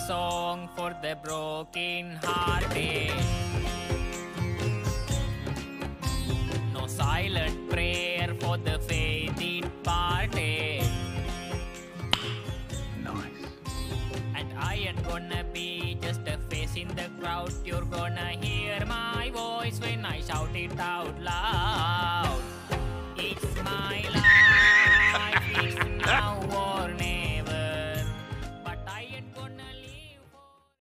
song for the broken hearted. No silent prayer for the faith departed. Nice. And I ain't gonna be just a face in the crowd. You're gonna hear my voice when I shout it out loud.